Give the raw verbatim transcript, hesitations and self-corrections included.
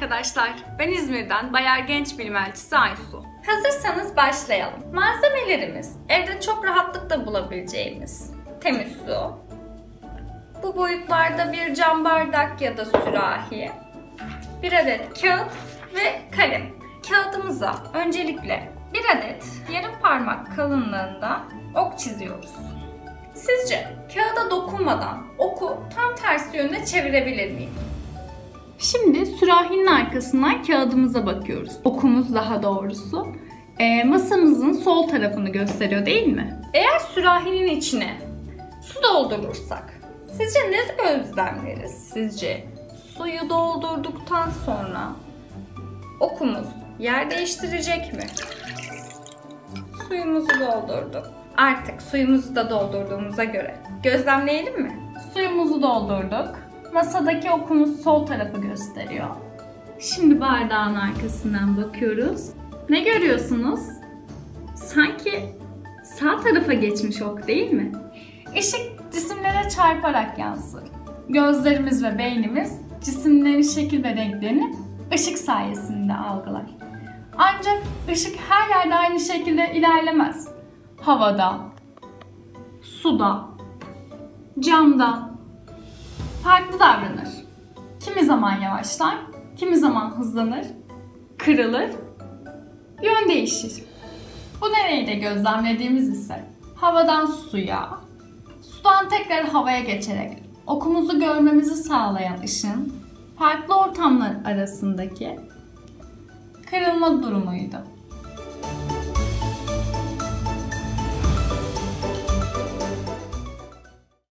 arkadaşlar. Ben İzmir'den Bayer Genç Bilim Elçisi Aysu. Hazırsanız başlayalım. Malzemelerimiz evde çok rahatlıkla bulabileceğimiz temiz su, bu boyutlarda bir cam bardak ya da sürahi, bir adet kağıt ve kalem. Kağıdımıza öncelikle bir adet yarım parmak kalınlığında ok çiziyoruz. Sizce kağıda dokunmadan oku tam tersi yönde çevirebilir miyim? Şimdi sürahinin arkasından kağıdımıza bakıyoruz. Okumuz daha doğrusu e, masamızın sol tarafını gösteriyor değil mi? Eğer sürahinin içine su doldurursak sizce ne gözlemleriz? Sizce suyu doldurduktan sonra okumuz yer değiştirecek mi? Suyumuzu doldurduk. Artık suyumuzu da doldurduğumuza göre gözlemleyelim mi? Suyumuzu doldurduk. Masadaki okumuz sol tarafı gösteriyor. Şimdi bardağın arkasından bakıyoruz. Ne görüyorsunuz? Sanki sağ tarafa geçmiş ok değil mi? Işık cisimlere çarparak yansır. Gözlerimiz ve beynimiz cisimlerin şekil ve renklerini ışık sayesinde algılar. Ancak ışık her yerde aynı şekilde ilerlemez. Havada, suda, camda farklı davranır. Kimi zaman yavaşlar, kimi zaman hızlanır, kırılır, yön değişir. Bu nereyi de gözlemlediğimiz ise havadan suya, sudan tekrar havaya geçerek okumuzu görmemizi sağlayan ışın farklı ortamlar arasındaki kırılma durumuydu.